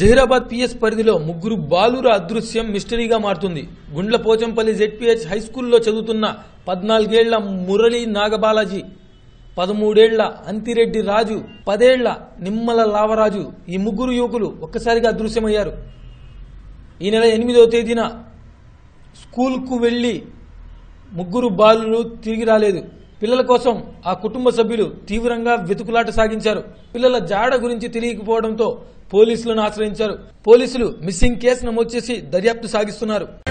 Zaheerabad PS పరిధిలో ముగ్గురు బాలుర అదృశ్యం మిస్టరీగా మారుతుంది. గుండ్లపోచంపల్లి జెడ్పీహెచ్ హైస్కూల్లో చదువుతున్న 14 ఏళ్ల మురళీ నాగబాలాజీ, 13 ఏళ్ల అంతిరెడ్డి రాజు, 10 ఏళ్ల నిమ్మల లావరాజు ఈ ముగ్గురు యువకులు ఒక్కసారిగా అదృశ్యమయ్యారు. ఈ నెల 8వ తేదీన స్కూల్కు వెళ్లి ముగ్గురు బాలురు తిరిగి రాలేదు. పిల్లల కోసం ఆ కుటుంబ సభ్యులు తీవ్రంగా వెతుకులాట సాగించారు. పిల్లల జాడ గురించి తెలియకపోవడంతో పోలీసులను ఆశ్రయించారు. పోలీసులు మిస్సింగ్ కేసు నమోదు చేసి దర్యాప్తు సాగిస్తున్నారు.